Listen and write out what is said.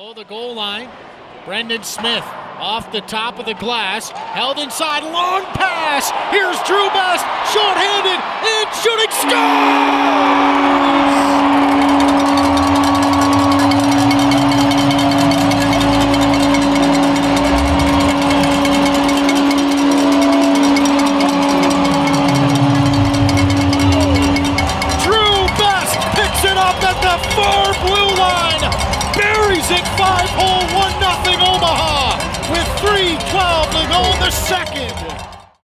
Below the goal line, Brendan Smith off the top of the glass, held inside, long pass. Here's Drew Best, short-handed, and shooting, scores! At the far blue line, buries it 5-hole, 1-0 Omaha with 3:12 to go in the second.